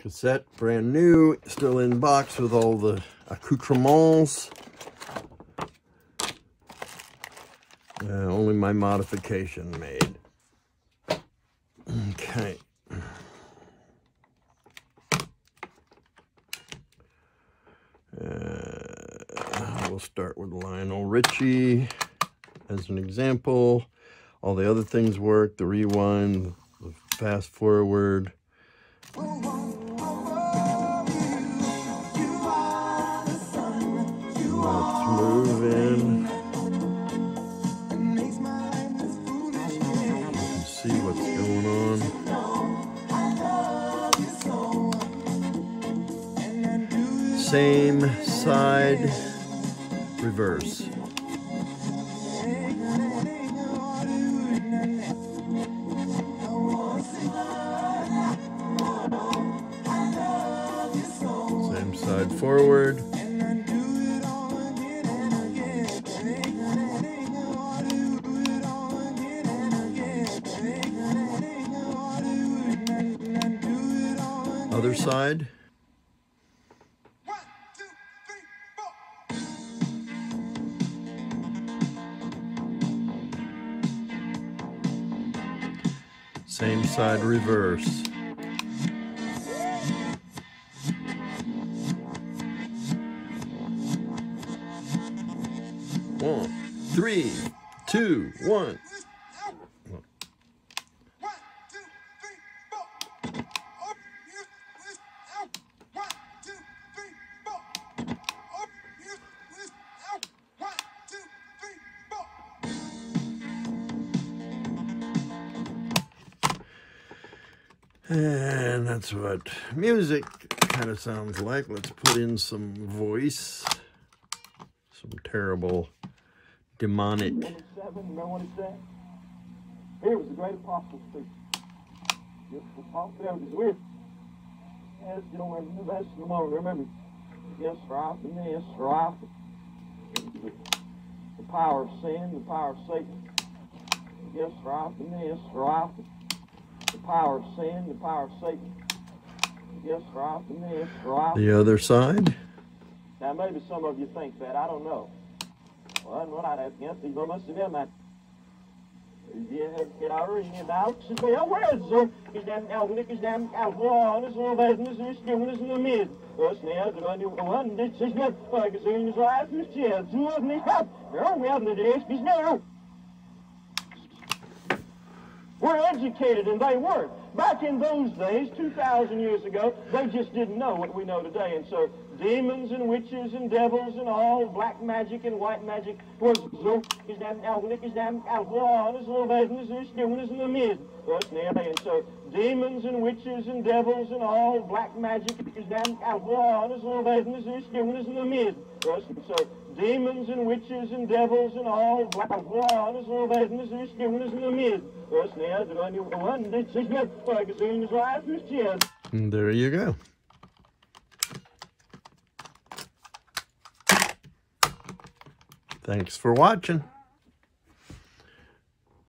Cassette, brand new, still in box with all the accoutrements. Only my modification made. Okay. We'll start with Lionel Richie as an example. All the other things work, the rewind, the fast forward. Let's move in. You can see what's going on. Same side, reverse. Same side forward. Other side. Same side reverse. One, 3, 2, 1. And that's what music kind of sounds like. Let's put in some voice. Some terrible demonic. Remember what he said? Here was the great apostle speaking. The apostle was with. Yes, you don't remember that's the moment. Remember. Yes, strife and yes, strife. The power of sin, the power of Satan. Yes, strife and yes, strife. The power of sin, the power of Satan. Yes, strife and yes, strife. The other side. Now, maybe some of you think that. I don't know. Well, what I'd have against these must have been that. Get our in out. Well, where is it? Is damn alcoholic, is damn alcohol, is all that, is this doing this in the mid. Us now, the one, this is not like as soon as I was chairs. Who has me help? No, we haven't the days, because now. We're educated and they weren't. Back in those days, 2,000 years ago, they just didn't know what we know today. And so demons and witches and devils and all black magic and white magic was so is damn alcoholic, is damn alcohol, is all that, is this doing this in the mid. And so demons and witches and devils and all black magic is damn alcohol, is all that, is this doing this in the mid. And so demons and witches and devils and all black alcohol, is all that, is this doing this in the mid. And there you go. Thanks for watching.